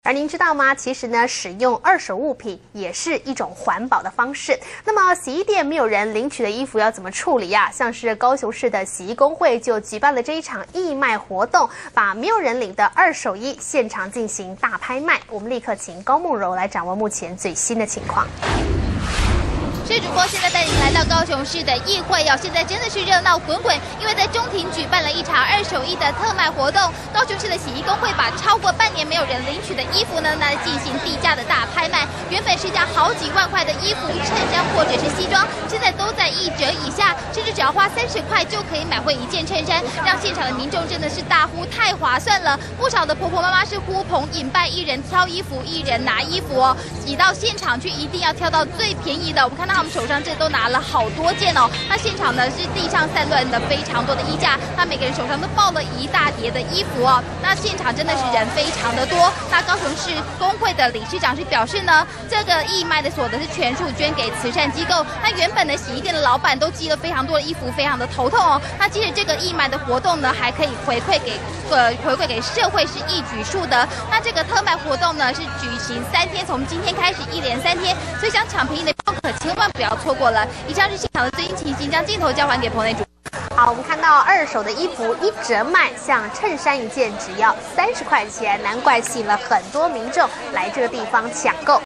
而您知道吗？其实呢，使用二手物品也是一种环保的方式。那么，洗衣店没有人领取的衣服要怎么处理呀？像是高雄市的洗衣工会就举办了这一场义卖活动，把没有人领的二手衣现场进行大拍卖。我们立刻请高梦柔来掌握目前最新的情况。 是主播现在带您来到高雄市的议会哦，现在真的是热闹滚滚，因为在中庭举办了一场二手衣的特卖活动。高雄市的洗衣工会把超过半年没有人领取的衣服呢，那进行低价的大拍卖。原本是价好几万块的衣服、衬衫或者是西装，现在都在1折以下，甚至只要花30块就可以买回一件衬衫，让现场的民众真的是大呼太划算了。不少的婆婆妈妈是呼朋引伴，一人挑衣服，一人拿衣服哦，挤到现场去一定要挑到最便宜的。我们看到他们手上这都拿了好多件哦，那现场呢是地上散乱的非常多的衣架，那每个人手上都抱了一大叠的衣服哦，那现场真的是人非常的多。那高雄市工会的理事长是表示呢，这个义卖的所得是全数捐给慈善机构。那原本的洗衣店的老板都积了非常多的衣服，非常的头痛哦。那接着这个义卖的活动呢，还可以回馈给社会是一举数得。那这个特卖活动呢是举行3天，从今天开始一连3天，所以想抢便宜的可千万不要错过了。以上是现场的最新情形，将镜头交还给棚内主。 好，我们看到二手的衣服1折卖，像衬衫一件只要30块钱，难怪吸引了很多民众来这个地方抢购。